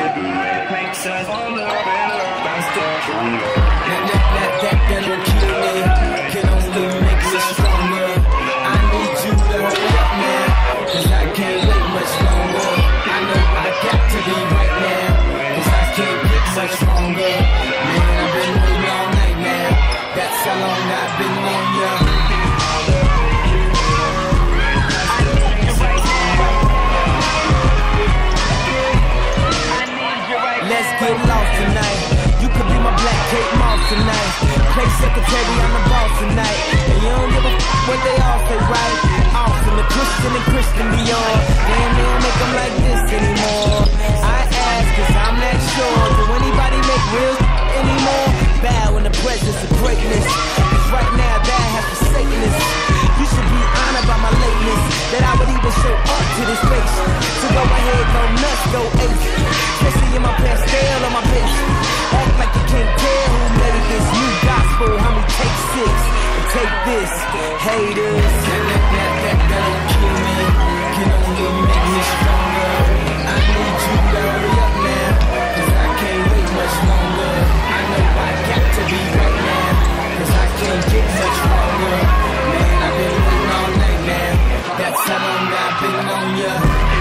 makes us all the better, faster, stronger. That don't kill me, can only make me stronger. I need you to hurry up now, cause I can't wait much longer. I know I got to be right now, cause I can't get much stronger. Man, I've been waiting all night now, that's how long I've been on ya. Let's get lost tonight. You could be my black Kate Moss tonight. Play secretary, I'm the boss tonight. And you don't give a f what they all say, right? Awesome, the Christian and Christian Dior. Damn, they don't make them like this anymore. I ask, cause I'm not sure. Do anybody make real anymore? Bow in the presence of greatness. Cause right now, that has forsaken us. You should be honored by my lateness, that I would even show up to this place. So go ahead, go nuts, go ace. Especially in my pastel on my bitch. Act like you can't tell who made this new gospel. Homie, take 6 and take this, haters. That don't kill me, can only make me stronger. I need you to hurry up now, cause I can't wait much longer. I know I got to be right now, cause I can't get much stronger. Man, I've been waiting all night now, that's how long I've been on ya.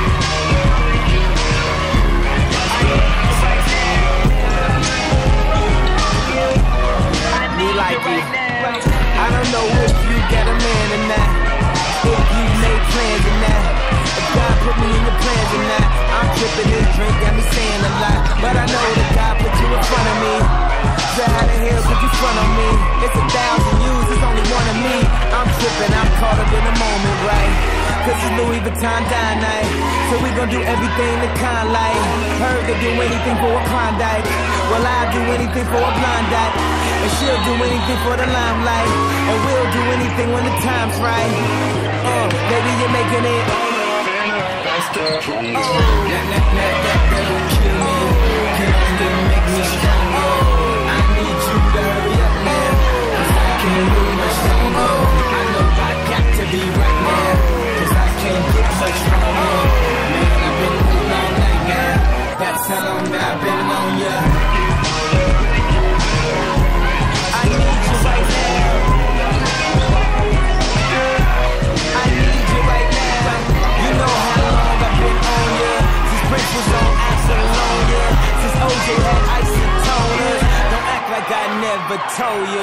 Like you. I don't know if you got a man or not, if you made plans or not, if God put me in your plans or not. I'm tripping, this drink got me saying a lot, but I know that God put you in front of me. So how the hell could you front on me? It's 1,000 yous, it's only one of me. I'm tripping, I'm caught up in the moment, right? Cause it's Louis Vuitton dine night, so we gon' do everything the kind like. Heard they do anything for a Klondike, well I'll do anything for a Blondie. And she'll do anything for the limelight, and we'll do anything when the time's right. Baby, you're making it Faster, stronger. That don't kill me, can only make me stronger. I need you to hurry up now, cause I can't wait much longer. I know I got to be right now, cause I can't get much stronger. Man, I've been waiting all night now, that's how long I've been on ya. I need you right now. I need you right now. You know how long I've been on ya, since Prince was on Apollonia, since OJ had isotoners. Don't act like I never told ya.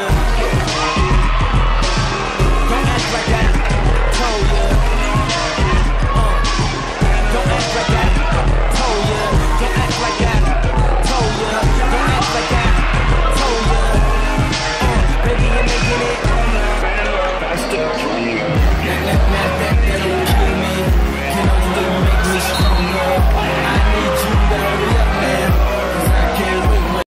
Don't act like I told ya. Don't act like I